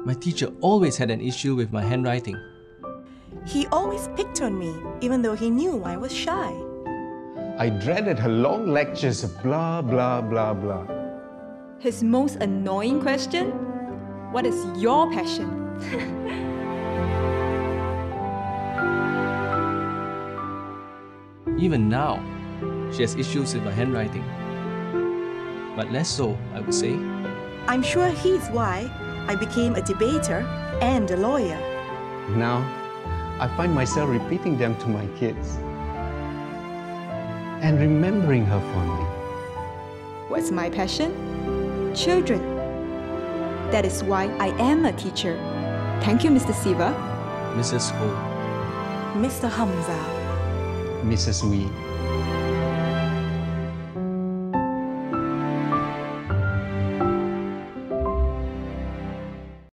My teacher always had an issue with my handwriting. He always picked on me, even though he knew I was shy. I dreaded her long lectures of blah, blah, blah, blah. His most annoying question? What is your passion? Even now, she has issues with my handwriting. But less so, I would say. I'm sure he's why I became a debater and a lawyer. Now, I find myself repeating them to my kids and remembering her fondly. What's my passion? Children. That is why I am a teacher. Thank you, Mr. Siva. Mrs. Ho. Mr. Hamza. Mrs. Wee.